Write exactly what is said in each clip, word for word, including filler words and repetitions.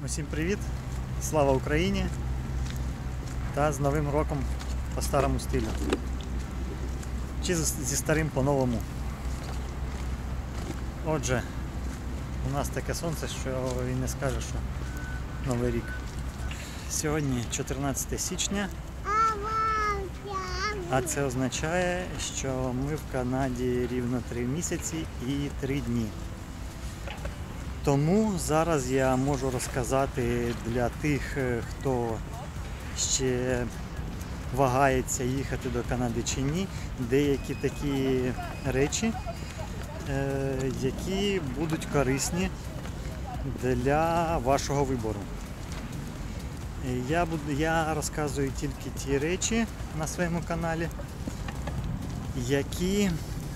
Усім привіт! Слава Україні! Та з Новим роком по старому стилю. Чи зі старим по-новому. Отже, у нас таке сонце, що і не скаже, що Новий рік. Сьогодні чотирнадцяте січня, а це означає, що ми в Канаді рівно три місяці і три дні. Тому зараз я можу розказати для тих, хто ще вагається їхати до Канади чи ні, деякі такі речі, які будуть корисні для вашого вибору. Я, буду, я розказую тільки ті речі на своєму каналі, які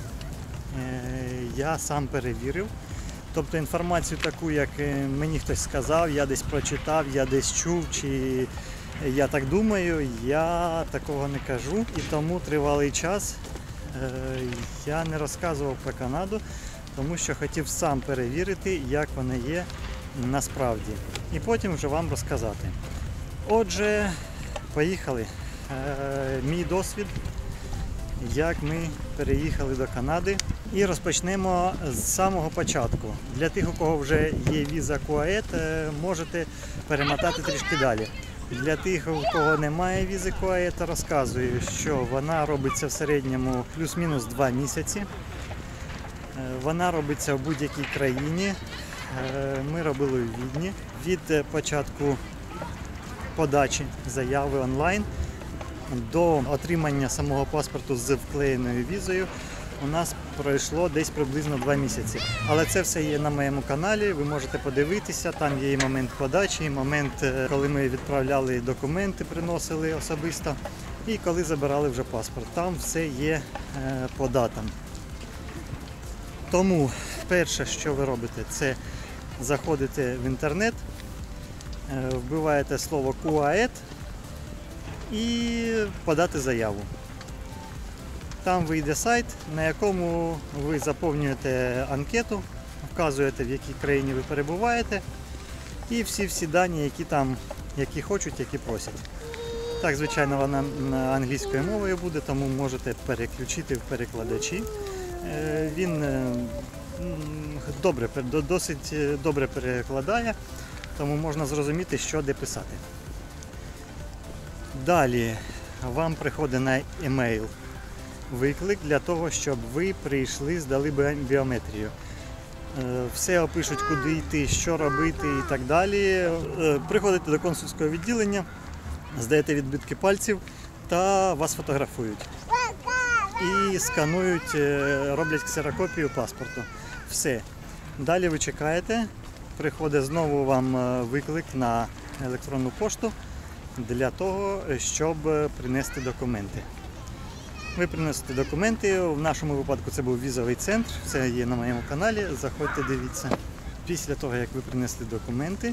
я сам перевірив. Тобто інформацію таку, як мені хтось сказав, я десь прочитав, я десь чув, чи я так думаю, я такого не кажу. І тому тривалий час я не розказував про Канаду, тому що хотів сам перевірити, як вона є насправді. І потім вже вам розказати. Отже, поїхали. Мій досвід, як ми переїхали до Канади. І розпочнемо з самого початку. Для тих, у кого вже є віза КУАЕД, можете перемотати трішки далі. Для тих, у кого немає візи КУАЕД, розказую, що вона робиться в середньому плюс-мінус два місяці. Вона робиться в будь-якій країні. Ми робили у Відні. Від початку подачі заяви онлайн до отримання самого паспорту з вклеєною візою у нас пройшло десь приблизно два місяці. Але це все є на моєму каналі, ви можете подивитися, там є і момент подачі, і момент, коли ми відправляли документи, приносили особисто, і коли забирали вже паспорт. Там все є по датам. Тому перше, що ви робите, це заходите в інтернет, вбиваєте слово КУАЕД і подати заяву. Там вийде сайт, на якому ви заповнюєте анкету, вказуєте, в якій країні ви перебуваєте, і всі-всі дані, які там, які хочуть, які просять. Так, звичайно, вона англійською мовою буде, тому можете переключити в перекладачі. Він добре, досить добре перекладає, тому можна зрозуміти, що де писати. Далі вам приходить на емейл виклик для того, щоб ви прийшли, здали біометрію. Все опишуть, куди йти, що робити і так далі. Приходите до консульського відділення, здаєте відбитки пальців та вас фотографують. І сканують, роблять ксерокопію паспорту. Все. Далі ви чекаєте, приходить знову вам виклик на електронну пошту для того, щоб принести документи. Ви приносите документи, в нашому випадку це був візовий центр, це є на моєму каналі, заходьте, дивіться. Після того, як ви принесли документи,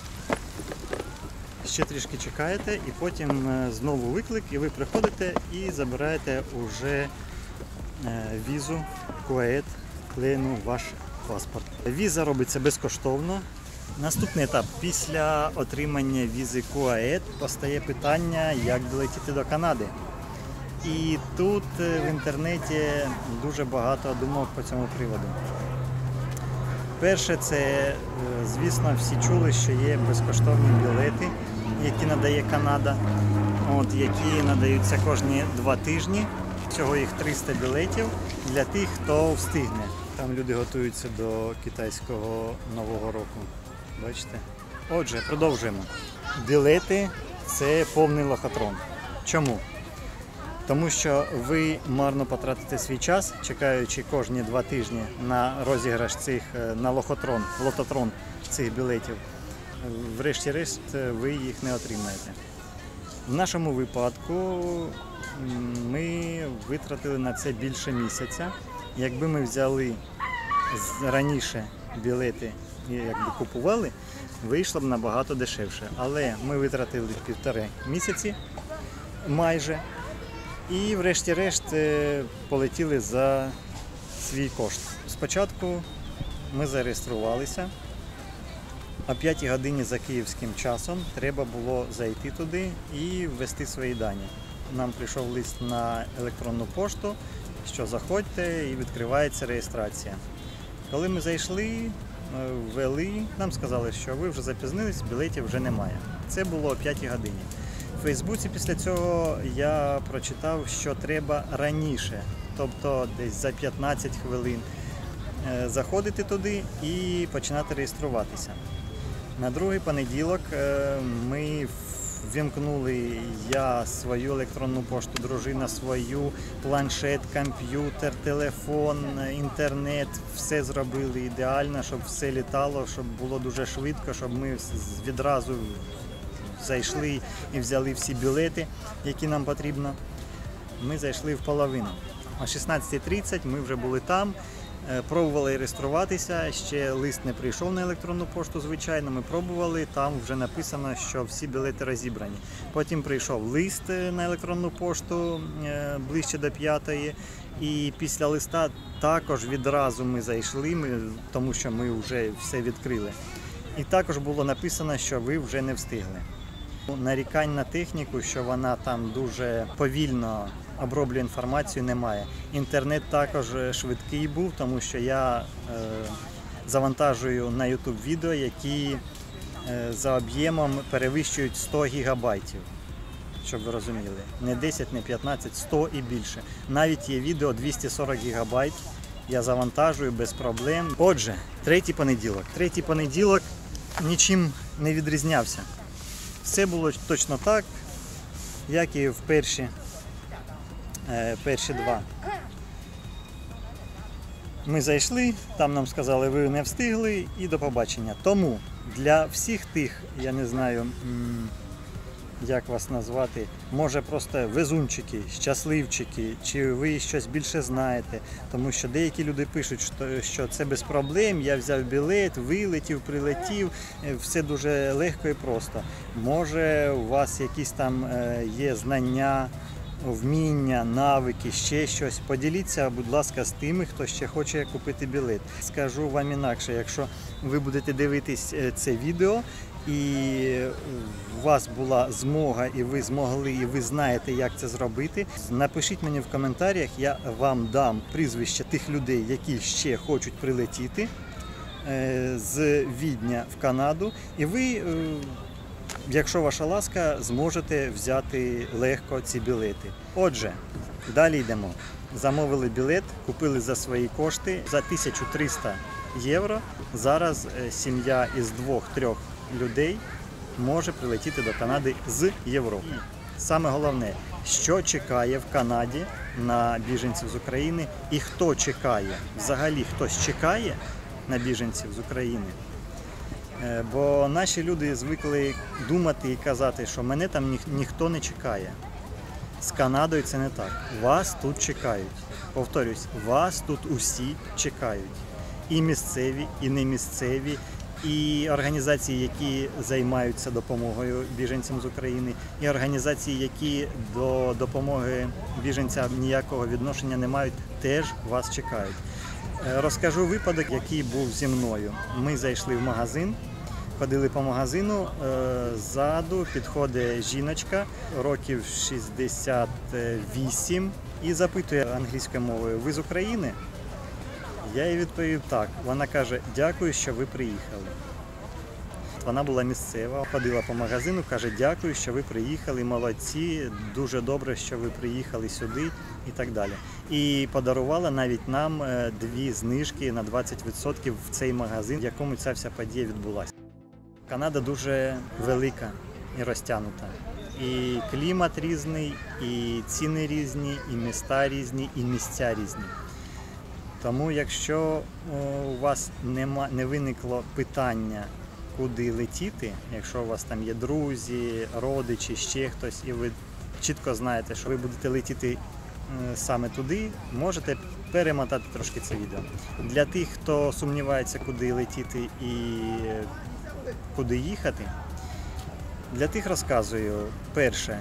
ще трішки чекаєте і потім знову виклик, і ви приходите і забираєте уже візу КУАЕД, вклеєну в ваш паспорт. Віза робиться безкоштовно. Наступний етап. Після отримання візи КУАЕД постає питання, як долетіти до Канади. І тут в інтернеті дуже багато думок по цьому приводу. Перше, це, звісно, всі чули, що є безкоштовні білети, які надає Канада, от, які надаються кожні два тижні. Всього їх триста білетів для тих, хто встигне. Там люди готуються до китайського Нового року. Бачите? Отже, продовжуємо. Білети – це повний лохотрон. Чому? Тому що ви марно потратите свій час, чекаючи кожні два тижні на розіграш цих, на лохотрон, лототрон цих білетів. Врешті-решт ви їх не отримаєте. В нашому випадку ми витратили на це більше місяця. Якби ми взяли раніше білети і якби купували, вийшло б набагато дешевше. Але ми витратили півтори місяці майже. І врешті-решт полетіли за свій кошт. Спочатку ми зареєструвалися, О п'ятій годині за київським часом треба було зайти туди і ввести свої дані. Нам прийшов лист на електронну пошту, що заходьте і відкривається реєстрація. Коли ми зайшли, ввели, нам сказали, що ви вже запізнились, білетів вже немає. Це було о п'ятій годині. У Фейсбуці після цього я прочитав, що треба раніше, тобто десь за п'ятнадцять хвилин, заходити туди і починати реєструватися. На другий понеділок ми ввімкнули я свою електронну пошту, дружина свою, планшет, комп'ютер, телефон, інтернет. Все зробили ідеально, щоб все літало, щоб було дуже швидко, щоб ми відразу зайшли і взяли всі білети, які нам потрібно. Ми зайшли в половину. О шістнадцятій тридцять ми вже були там. Пробували реєструватися, ще лист не прийшов на електронну пошту, звичайно, ми пробували, там вже написано, що всі білети розібрані. Потім прийшов лист на електронну пошту ближче до п'ятої, і після листа також відразу ми зайшли, ми, тому що ми вже все відкрили. І також було написано, що ви вже не встигли. Нарікань на техніку, що вона там дуже повільно оброблює інформацію, немає. Інтернет також швидкий був, тому що я е, завантажую на YouTube відео, які е, за об'ємом перевищують сто гігабайтів, щоб ви розуміли. Не десять, не п'ятнадцять, сто і більше. Навіть є відео двісті сорок гігабайт, я завантажую без проблем. Отже, третій понеділок. Третій понеділок нічим не відрізнявся. Все було точно так, як і в перші, е, перші два. Ми зайшли, там нам сказали, ви не встигли і до побачення. Тому для всіх тих, я не знаю, як вас назвати, може просто везунчики, щасливчики, чи ви щось більше знаєте, тому що деякі люди пишуть, що це без проблем, я взяв білет, вилетів, прилетів, все дуже легко і просто. Може у вас якісь там є знання, вміння, навики, ще щось. Поділіться, будь ласка, з тими, хто ще хоче купити білет. Скажу вам інакше, якщо ви будете дивитись це відео, і у вас була змога, і ви змогли, і ви знаєте, як це зробити, напишіть мені в коментарях, я вам дам прізвища тих людей, які ще хочуть прилетіти з Відня в Канаду, і ви, якщо ваша ласка, зможете взяти легко ці білети. Отже, далі йдемо. Замовили білет, купили за свої кошти за тисячу триста євро. Зараз сім'я із двох-трьох людей може прилетіти до Канади з Європи. Саме головне, що чекає в Канаді на біженців з України і хто чекає, взагалі хтось чекає на біженців з України. Бо наші люди звикли думати і казати, що мене там ніх, ніхто не чекає. З Канадою це не так. Вас тут чекають. Повторюсь, вас тут усі чекають. І місцеві, і не місцеві, і організації, які займаються допомогою біженцям з України, і організації, які до допомоги біженцям ніякого відношення не мають, теж вас чекають. Розкажу випадок, який був зі мною. Ми зайшли в магазин, ходили по магазину, ззаду підходить жіночка, років шістдесят вісім, і запитує англійською мовою: ви з України? Я їй відповів так. Вона каже: дякую, що ви приїхали. Вона була місцева, ходила по магазину, каже: дякую, що ви приїхали, молодці, дуже добре, що ви приїхали сюди і так далі. І подарувала навіть нам дві знижки на двадцять відсотків в цей магазин, в якому ця вся подія відбулася. Канада дуже велика і розтягнута. І клімат різний, і ціни різні, і міста різні, і місця різні. Тому якщо у вас нема, не виникло питання, куди летіти, якщо у вас там є друзі, родичі, ще хтось, і ви чітко знаєте, що ви будете летіти саме туди, можете перемотати трошки це відео. Для тих, хто сумнівається, куди летіти і куди їхати, для тих розказую, перше,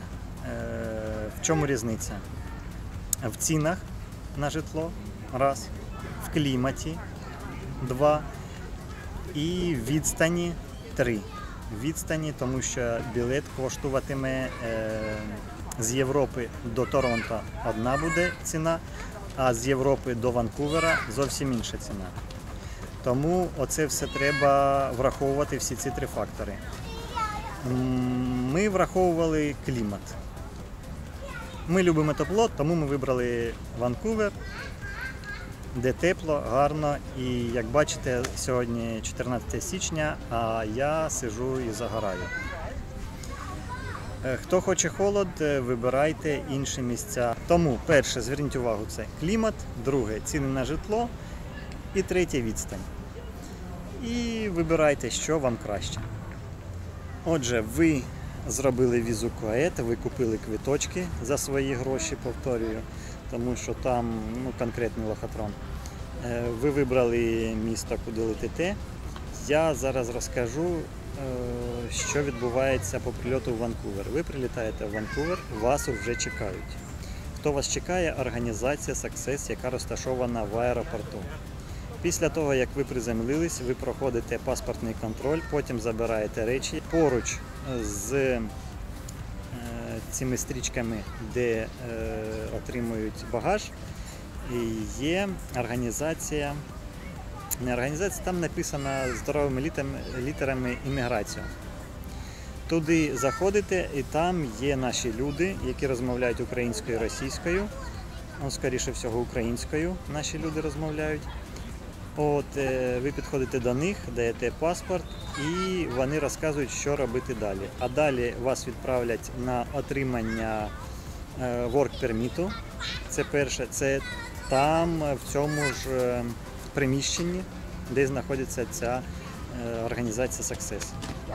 в чому різниця? В цінах на житло, раз, в кліматі, два, і відстані три відстані, тому що білет коштуватиме е, з Європи до Торонто одна буде ціна, а з Європи до Ванкувера зовсім інша ціна. Тому оце все треба враховувати, всі ці три фактори. Ми враховували клімат. Ми любимо тепло, тому ми вибрали Ванкувер, де тепло, гарно. І як бачите, сьогодні чотирнадцяте січня, а я сиджу і загораю. Хто хоче холод, вибирайте інші місця. Тому перше, зверніть увагу, це клімат, друге – ціни на житло і третє – відстань. І вибирайте, що вам краще. Отже, ви зробили візу КУАЕТ, ви купили квиточки за свої гроші, повторюю, тому що там ну, конкретний лохотрон. Ви вибрали місто, куди летите. Я зараз розкажу, що відбувається по прильоту в Ванкувер. Ви прилітаєте в Ванкувер, вас вже чекають. Хто вас чекає? Організація Success, яка розташована в аеропорту. Після того, як ви приземлились, ви проходите паспортний контроль, потім забираєте речі. Поруч з е, цими стрічками, де е, отримують багаж, є організація, не організація, там написано здоровими літерами, літерами імміграція. Туди заходите, і там є наші люди, які розмовляють українською і російською. Ну, скоріше всього, українською наші люди розмовляють. От, ви підходите до них, даєте паспорт і вони розказують, що робити далі. А далі вас відправлять на отримання work permit. Це перше, це там, в цьому ж приміщенні, де знаходиться ця організація Success.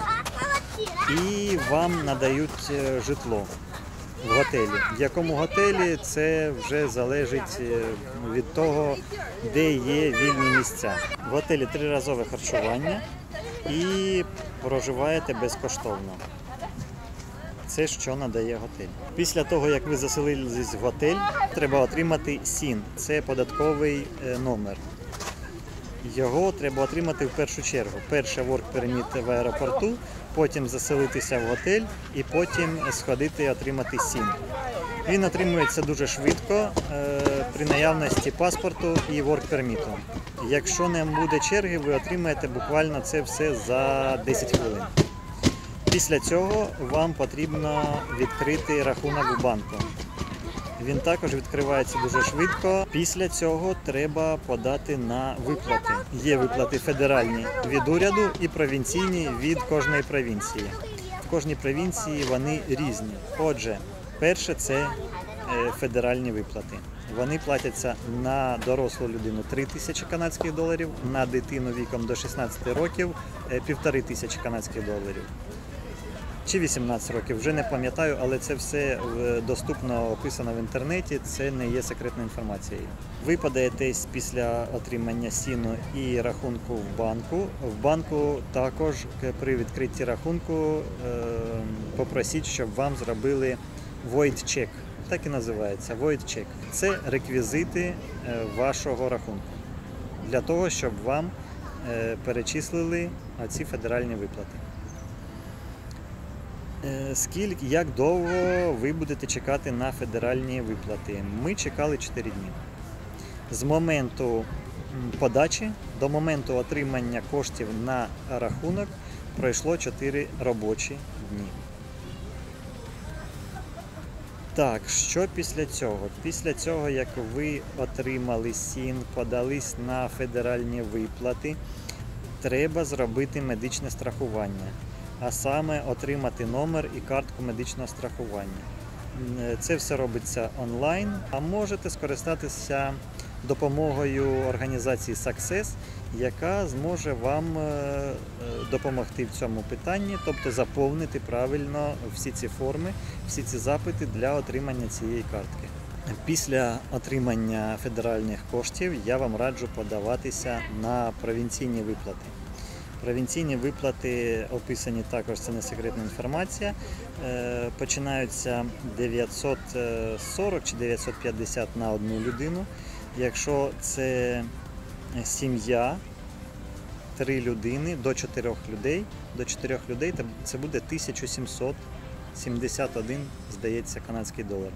І вам надають житло в готелі. В якому готелі, це вже залежить від того, де є вільні місця. В готелі триразове харчування і проживаєте безкоштовно. Це що надає готель. Після того, як ви заселились в готель, треба отримати сін. Це податковий номер. Його треба отримати в першу чергу. Перше work permit в аеропорту, потім заселитися в готель і потім сходити і отримати сін. Він отримується дуже швидко при наявності паспорту і work permit. Якщо не буде черги, ви отримаєте буквально це все за десять хвилин. Після цього вам потрібно відкрити рахунок в банку. Він також відкривається дуже швидко. Після цього треба подати на виплати. Є виплати федеральні від уряду і провінційні від кожної провінції. В кожній провінції вони різні. Отже, перше – це федеральні виплати. Вони платяться на дорослу людину три тисячі канадських доларів, на дитину віком до шістнадцяти років – півтори тисячі канадських доларів. Чи вісімнадцять років, вже не пам'ятаю, але це все доступно описано в інтернеті, це не є секретною інформацією. Ви подаєтесь після отримання сіну і рахунку в банку. В банку також при відкритті рахунку попросіть, щоб вам зробили void check. Так і називається void check. Це реквізити вашого рахунку для того, щоб вам перечислили ці федеральні виплати. Скільки, як довго ви будете чекати на федеральні виплати? Ми чекали чотири дні. З моменту подачі до моменту отримання коштів на рахунок пройшло чотири робочі дні. Так, що після цього? Після цього, як ви отримали сін, подались на федеральні виплати, треба зробити медичне страхування. А саме отримати номер і картку медичного страхування. Це все робиться онлайн, а можете скористатися допомогою організації Success, яка зможе вам допомогти в цьому питанні, тобто заповнити правильно всі ці форми, всі ці запити для отримання цієї картки. Після отримання федеральних коштів я вам раджу подаватися на провінційні виплати. Провінційні виплати описані також, це не секретна інформація, починаються дев'ятсот сорок чи дев'ятсот п'ятдесят на одну людину. Якщо це сім'я, три людини до чотирьох людей. До чотирьох людей це буде тисяча сімсот сімдесят один, здається, канадський долар.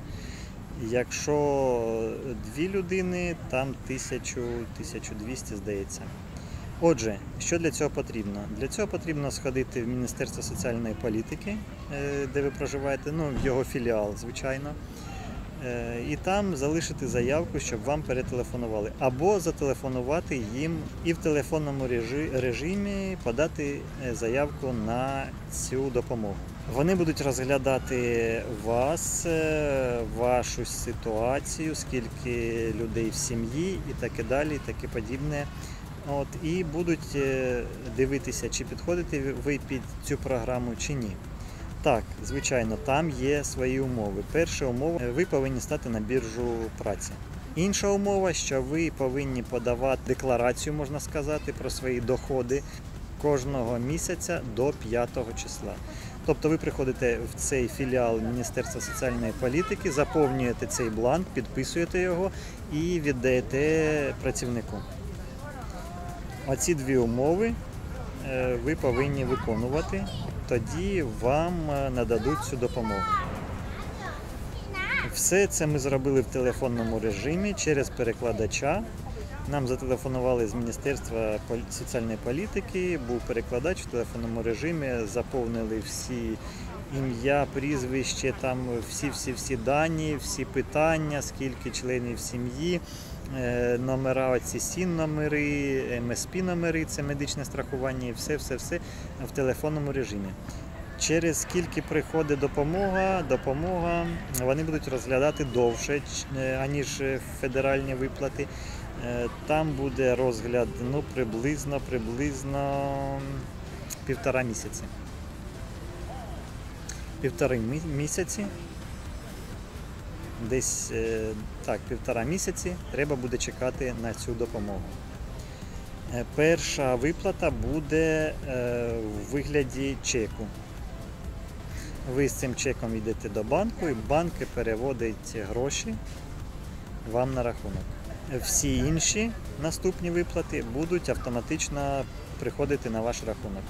Якщо дві людини, там тисяча - тисяча двісті, здається. Отже, що для цього потрібно? Для цього потрібно сходити в Міністерство соціальної політики, де ви проживаєте, ну, в його філіал, звичайно, і там залишити заявку, щоб вам перетелефонували. Або зателефонувати їм і в телефонному режимі подати заявку на цю допомогу. Вони будуть розглядати вас, вашу ситуацію, скільки людей в сім'ї і таке далі, і таке подібне. От, і будуть дивитися, чи підходите ви під цю програму, чи ні. Так, звичайно, там є свої умови. Перша умова – ви повинні стати на біржу праці. Інша умова, що ви повинні подавати декларацію, можна сказати, про свої доходи кожного місяця до п'ятого числа. Тобто ви приходите в цей філіал Міністерства соціальної політики, заповнюєте цей бланк, підписуєте його і віддаєте працівнику. Оці дві умови ви повинні виконувати, тоді вам нададуть цю допомогу. Все це ми зробили в телефонному режимі через перекладача. Нам зателефонували з Міністерства соціальної політики, був перекладач в телефонному режимі, заповнили всі ім'я, прізвище, там всі-всі-всі дані, всі питання, скільки членів сім'ї, номера, оці сін-номери, ем ес пі-номери, це медичне страхування, і все-все-все в телефонному режимі. Через скільки приходить допомога, допомога, вони будуть розглядати довше, аніж федеральні виплати. Там буде розгляд, ну, приблизно, приблизно півтора місяці. Півтори місяці, десь, так, півтора місяці треба буде чекати на цю допомогу. Перша виплата буде в вигляді чеку. Ви з цим чеком йдете до банку, і банк переводить гроші вам на рахунок. Всі інші наступні виплати будуть автоматично приходити на ваш рахунок.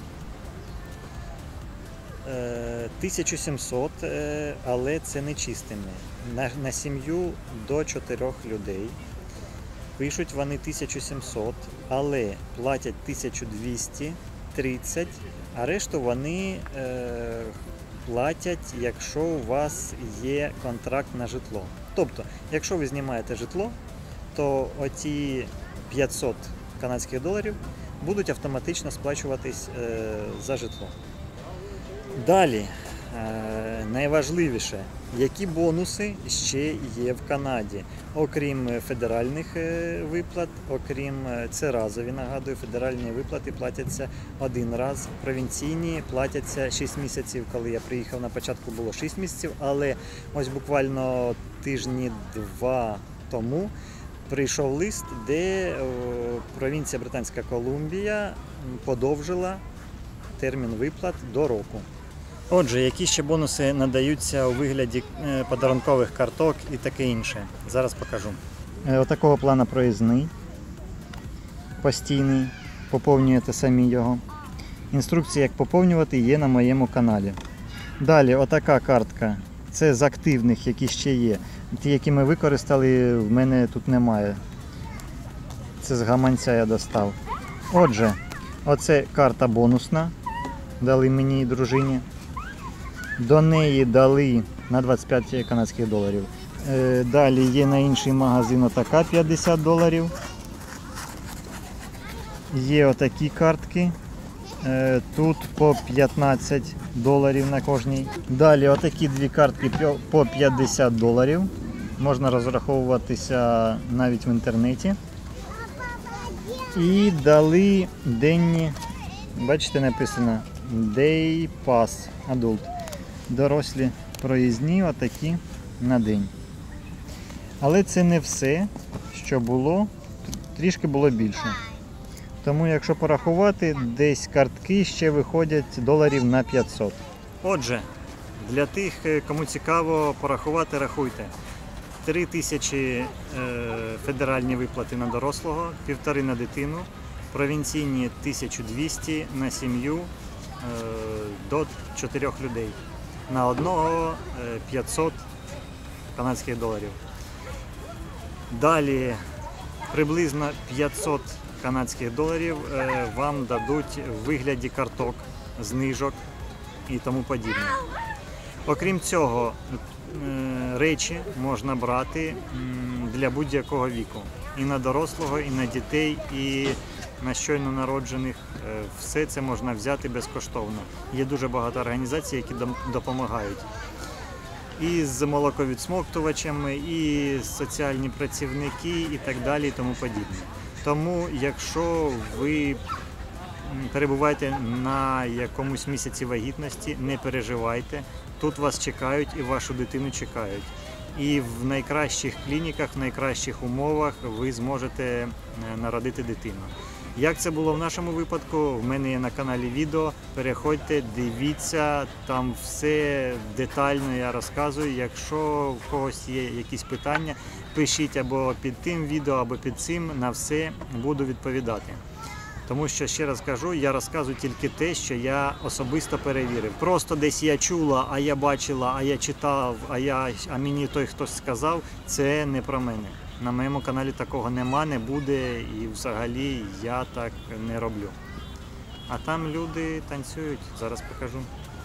тисяча сімсот, але це не чистими. На, на сім'ю до чотирьох людей. Пишуть вони тисяча сімсот, але платять тисяча двісті тридцять, а решту вони е, платять, якщо у вас є контракт на житло. Тобто, якщо ви знімаєте житло, то оці п'ятсот канадських доларів будуть автоматично сплачуватись е, за житло. Далі, е, найважливіше, які бонуси ще є в Канаді, окрім федеральних е, виплат, окрім, це разові, нагадую, федеральні виплати платяться один раз, провінційні платяться шість місяців, коли я приїхав на початку було шість місяців, але ось буквально тижні-два тому прийшов лист, де провінція Британська Колумбія подовжила термін виплат до року. Отже, які ще бонуси надаються у вигляді подарункових карток і таке інше. Зараз покажу. Отакого плану проїзний, постійний, поповнюєте самі його. Інструкція, як поповнювати, є на моєму каналі. Далі, отака картка. Це з активних, які ще є. Ті, які ми використали, в мене тут немає. Це з гаманця я достав. Отже, оце карта бонусна. Дали мені і дружині. До неї дали на двадцять п'ять канадських доларів. Далі є на інший магазин отака п'ятдесят доларів. Є отакі картки. Тут по п'ятнадцять доларів на кожній. Далі отакі дві картки по п'ятдесят доларів. Можна розраховуватися навіть в інтернеті. І дали денні, бачите, написано Day Pass Adult. Дорослі проїзні отакі на день. Але це не все, що було, трішки було більше. Тому якщо порахувати, десь картки ще виходять доларів на п'ятсот. Отже, для тих, кому цікаво порахувати, рахуйте. три тисячі е, федеральні виплати на дорослого, півтори на дитину, провінційні тисяча двісті на сім'ю е, до чотирьох людей. На одного е, п'ятсот канадських доларів. Далі приблизно п'ятсот канадських доларів е, вам дадуть в вигляді карток, знижок і тому подібне. Окрім цього, е, речі можна брати м, для будь-якого віку. І на дорослого, і на дітей, і на щойно народжених. Е, все це можна взяти безкоштовно. Є дуже багато організацій, які дом- допомагають. І з молоковідсмоктувачами, і соціальні працівники, і так далі, і тому подібне. Тому, якщо ви перебуваєте на якомусь місяці вагітності, не переживайте, тут вас чекають і вашу дитину чекають. І в найкращих клініках, в найкращих умовах ви зможете народити дитину. Як це було в нашому випадку, в мене є на каналі відео, переходьте, дивіться, там все детально я розказую. Якщо в когось є якісь питання, пишіть або під тим відео, або під цим, на все буду відповідати. Тому що, ще раз кажу, я розказую тільки те, що я особисто перевірив. Просто десь я чула, а я бачила, а я читав, а, я, а мені той хтось сказав, це не про мене. На моєму каналі такого нема, не буде і взагалі я так не роблю. А там люди танцюють, зараз покажу.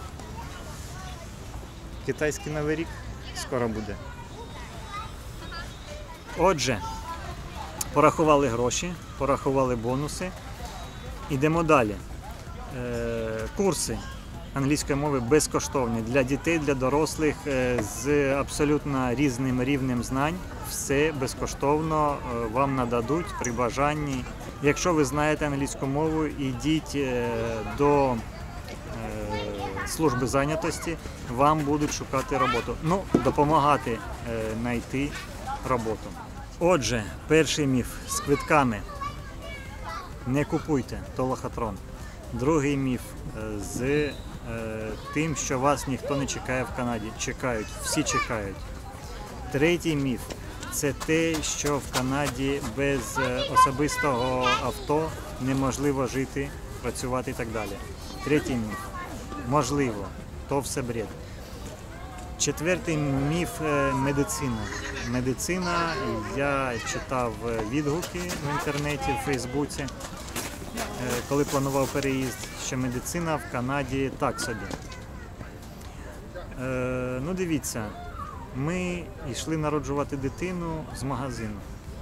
Китайський Новий рік скоро буде. Отже, порахували гроші, порахували бонуси. Ідемо далі. Е, курси англійської мови безкоштовні для дітей, для дорослих е, з абсолютно різним рівнем знань. Все безкоштовно е, вам нададуть при бажанні. Якщо ви знаєте англійську мову, ідіть е, до е, служби зайнятості, вам будуть шукати роботу. Ну, допомагати е, знайти роботу. Отже, перший міф з квитками. Не купуйте, то лохотрон. Другий міф з е, тим, що вас ніхто не чекає в Канаді. Чекають, всі чекають. Третій міф – це те, що в Канаді без особистого авто неможливо жити, працювати і так далі. Третій міф – можливо, то все бред. Четвертий міф – медицина. Медицина, я читав відгуки в інтернеті, в Фейсбуці, коли планував переїзд, що медицина в Канаді так собі. Е, ну дивіться, ми йшли народжувати дитину з магазину.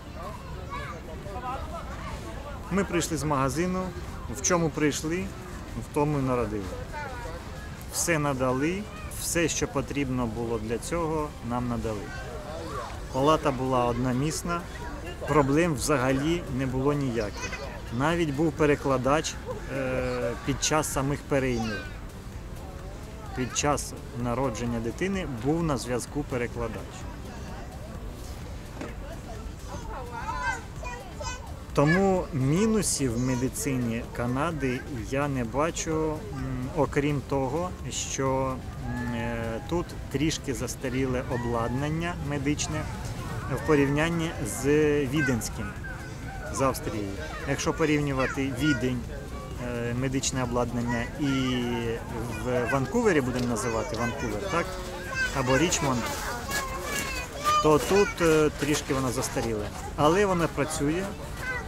Ми прийшли з магазину, в чому прийшли, в тому і народили. Все надали, все, що потрібно було для цього, нам надали. Палата була одномісна, проблем взагалі не було ніяких. Навіть був перекладач е, під час самих переймів. Під час народження дитини був на зв'язку перекладач. Тому мінусів в медицині Канади я не бачу, окрім того, що е, тут трішки застаріле обладнання медичне в порівнянні з віденським. З Австрією. Якщо порівнювати Відень, е, медичне обладнання, і в Ванкувері, будемо називати Ванкувер, так? Або Річмонд, то тут е, трішки воно застаріле. Але воно працює, е,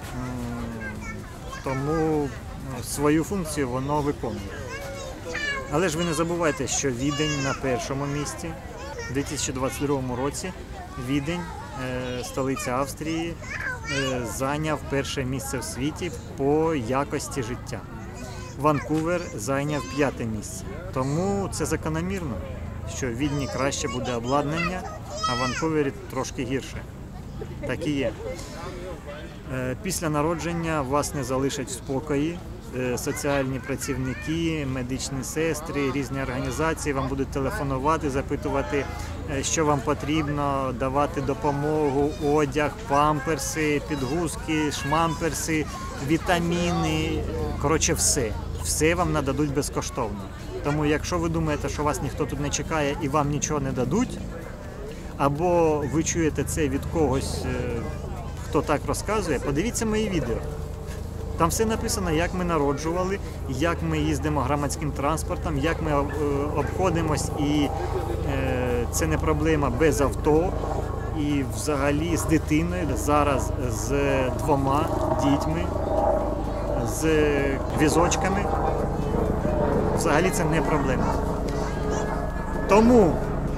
тому свою функцію воно виконує. Але ж ви не забувайте, що Відень на першому місці. У дві тисячі двадцять другому році Відень, е, столиця Австрії, зайняв перше місце в світі по якості життя. Ванкувер зайняв п'яте місце. Тому це закономірно, що в Відні краще буде обладнання, а в Ванкувері трошки гірше. Так і є. Після народження вас не залишать в спокої. Соціальні працівники, медичні сестри, різні організації вам будуть телефонувати, запитувати, що вам потрібно, давати допомогу, одяг, памперси, підгузки, шмамперси, вітаміни, коротше все. Все вам нададуть безкоштовно. Тому якщо ви думаєте, що вас ніхто тут не чекає і вам нічого не дадуть, або ви чуєте це від когось, хто так розказує, подивіться мої відео. Там все написано, як ми народжували, як ми їздимо громадським транспортом, як ми обходимось, і е, це не проблема без авто. І взагалі з дитиною, зараз з двома дітьми, з візочками, взагалі це не проблема. Тому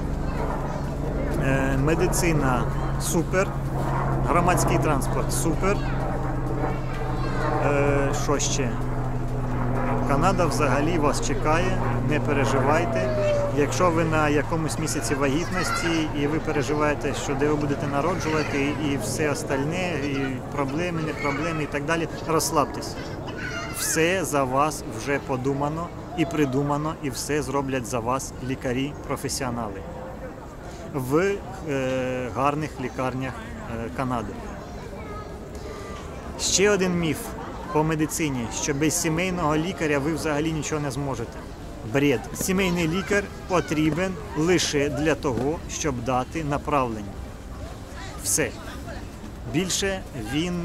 е, медицина супер, громадський транспорт супер. Е, що ще? Канада взагалі вас чекає, не переживайте. Якщо ви на якомусь місяці вагітності і ви переживаєте, що де ви будете народжувати і все остальне, і проблеми, не проблеми і так далі, розслабтесь. Все за вас вже подумано і придумано, і все зроблять за вас лікарі-професіонали в е, гарних лікарнях е, Канади. Ще один міф по медицині, що без сімейного лікаря ви взагалі нічого не зможете. Бред. Сімейний лікар потрібен лише для того, щоб дати направлення. Все. Більше він,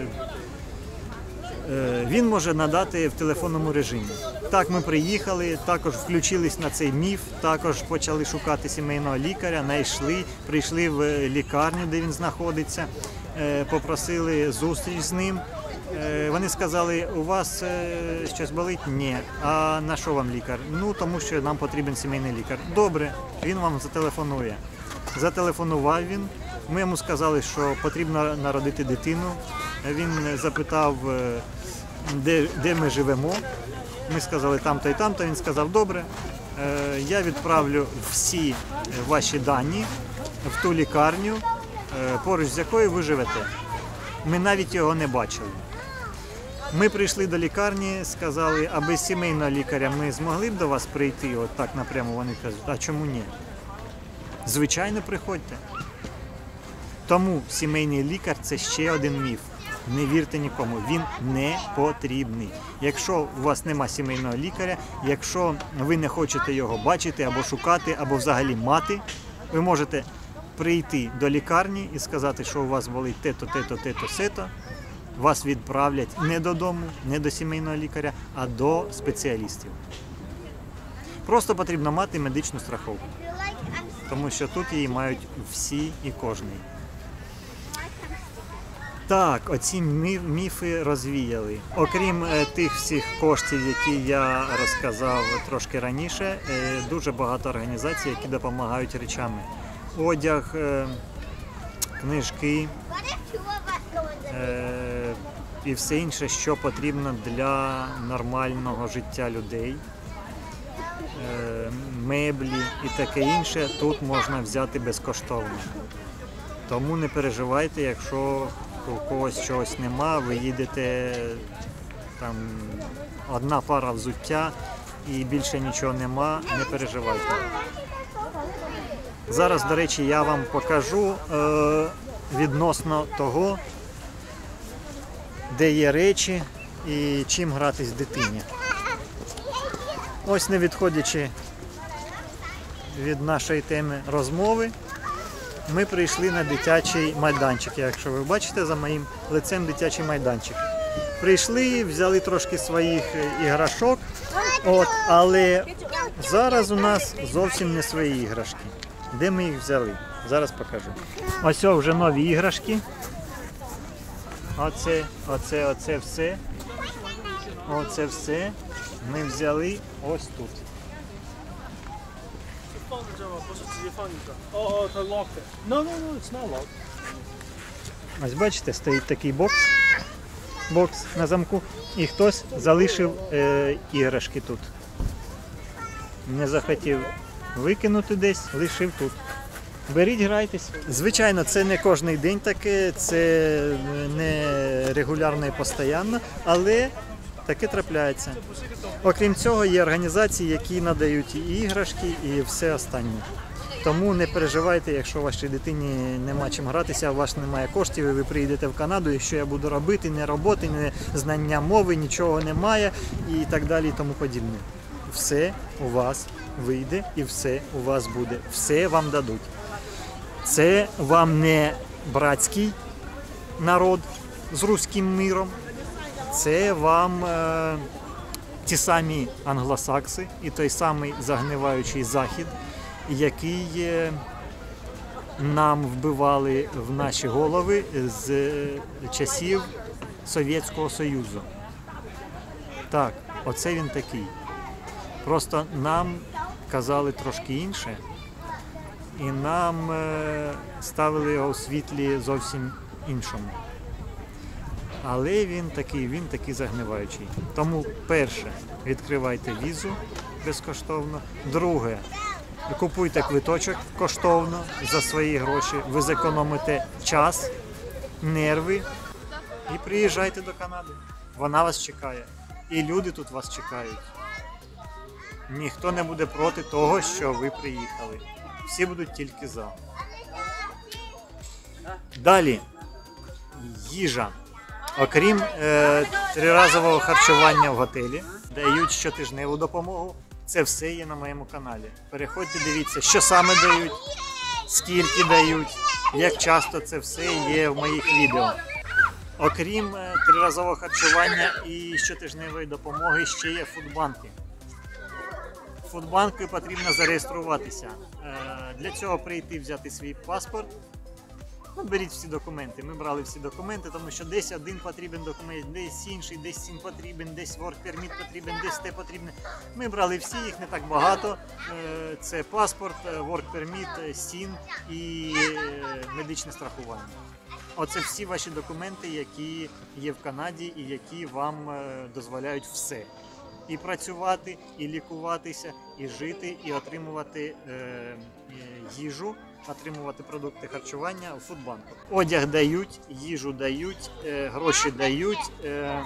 він може надати в телефонному режимі. Так, ми приїхали, також включились на цей міф, також почали шукати сімейного лікаря, знайшли, прийшли в лікарню, де він знаходиться, попросили зустріч з ним. Вони сказали, у вас щось болить? Ні. А на що вам лікар? Ну, тому що нам потрібен сімейний лікар. Добре, він вам зателефонує. Зателефонував він, ми йому сказали, що потрібно народити дитину. Він запитав, де, де ми живемо. Ми сказали там-то і там-то. Він сказав, добре, я відправлю всі ваші дані в ту лікарню, поруч з якою ви живете. Ми навіть його не бачили. Ми прийшли до лікарні, сказали, а без сімейного лікаря ми змогли б до вас прийти, от так напряму. Вони кажуть, а чому ні? Звичайно, приходьте. Тому сімейний лікар – це ще один міф. Не вірте нікому, він не потрібний. Якщо у вас нема сімейного лікаря, якщо ви не хочете його бачити або шукати, або взагалі мати, ви можете прийти до лікарні і сказати, що у вас болить те-то, те-то, те-то, сето. Вас відправлять не додому, не до сімейного лікаря, а до спеціалістів. Просто потрібно мати медичну страховку, тому що тут її мають всі і кожний. Так, оці міфи розвіяли. Окрім тих всіх коштів, які я розказав трошки раніше, дуже багато організацій, які допомагають речами. Одяг, книжки і все інше, що потрібно для нормального життя людей. Меблі і таке інше тут можна взяти безкоштовно. Тому не переживайте, якщо у когось чогось нема, ви їдете, там одна пара взуття і більше нічого нема, не переживайте. Зараз, до речі, я вам покажу е, відносно того, де є речі і чим гратись дитині. Ось, не відходячи від нашої теми розмови, ми прийшли на дитячий майданчик. Якщо ви бачите за моїм лицем дитячий майданчик. Прийшли, взяли трошки своїх іграшок, от, але зараз у нас зовсім не свої іграшки. Де ми їх взяли? Зараз покажу. Ось вже нові іграшки. Оце, оце, оце все. Оце все ми взяли ось тут. Ось бачите, стоїть такий бокс, бокс на замку, і хтось залишив е, іграшки тут. Не захотів викинути десь, лишив тут. Беріть, грайтесь. Звичайно, це не кожен день таке, це не регулярно і постійно, але таке трапляється. Окрім цього, є організації, які надають і іграшки, і все останнє. Тому не переживайте, якщо вашій дитині нема чим гратися, у вас немає коштів, і ви приїдете в Канаду, і що я буду робити, не роботи, не знання мови, нічого немає і так далі і тому подібне. Все у вас вийде і все у вас буде. Все вам дадуть. Це вам не братський народ з руським миром, Це вам е, ті самі англосакси і той самий загниваючий захід, який е, нам вбивали в наші голови з е, часів Совєтського Союзу. Так, оце він такий. Просто нам казали трошки інше, і нам е, ставили його у світлі зовсім іншому. Але він такий, він такий загниваючий. Тому, перше, відкривайте візу безкоштовно. Друге, купуйте квиточок коштовно за свої гроші. Ви зекономите час, нерви і приїжджайте до Канади. Вона вас чекає. І люди тут вас чекають. Ніхто не буде проти того, що ви приїхали. Всі будуть тільки за. Далі. Їжа. Окрім е, триразового харчування в готелі, дають щотижневу допомогу. Це все є на моєму каналі. Переходьте, дивіться, що саме дають, скільки дають, як часто це все є в моїх відео. Окрім е, триразового харчування і щотижневої допомоги, ще є фудбанки. В фудбанки потрібно зареєструватися. Е, для цього прийти, взяти свій паспорт. Ну, беріть всі документи. Ми брали всі документи, тому що десь один потрібен документ, десь інший, десь сім потрібен, десь work permit потрібен, десь те потрібне. Ми брали всі, їх не так багато. Це паспорт, work permit, сін і медичне страхування. Оце всі ваші документи, які є в Канаді і які вам дозволяють все. І працювати, і лікуватися, і жити, і отримувати е, їжу, отримувати продукти харчування у фудбанку. Одяг дають, їжу дають, е, гроші дають. Е,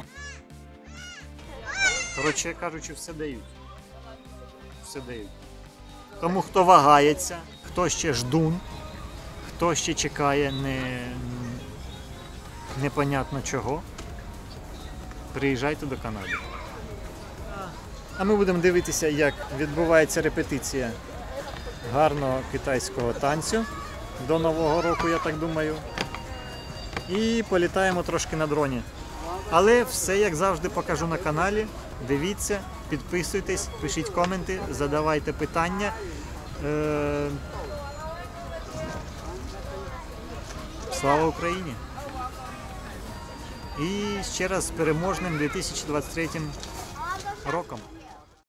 коротше кажучи, все дають. Все дають. Тому хто вагається, хто ще ждун, хто ще чекає не, непонятно чого, приїжджайте до Канади. А ми будемо дивитися, як відбувається репетиція гарного китайського танцю до Нового року, я так думаю. І політаємо трошки на дроні. Але все, як завжди, покажу на каналі. Дивіться, підписуйтесь, пишіть коменти, задавайте питання. Е... Слава Україні! І ще раз з переможним дві тисячі двадцять третім роком.